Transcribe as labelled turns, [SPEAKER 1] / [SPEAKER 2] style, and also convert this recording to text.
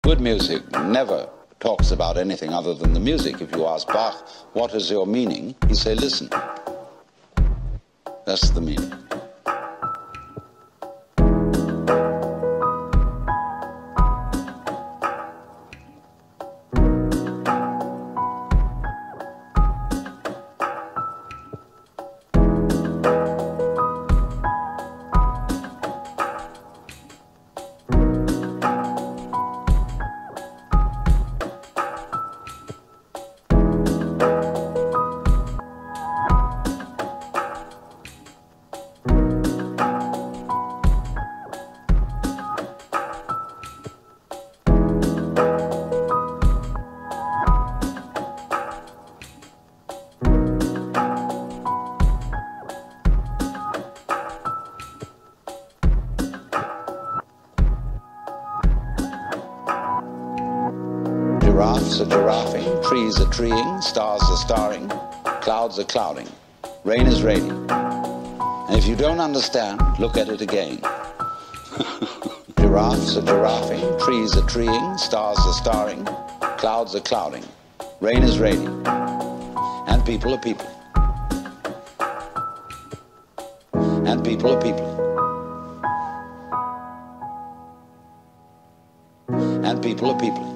[SPEAKER 1] Good music never talks about anything other than the music. If you ask Bach, what is your meaning? He say, listen. That's the meaning. Giraffes are giraffing, trees are treeing, stars are starring, clouds are clouding, rain is raining. And if you don't understand, look at it again. Giraffes are giraffing, trees are treeing, stars are starring, clouds are clouding, rain is raining, and people are people. And people are people. And people are people.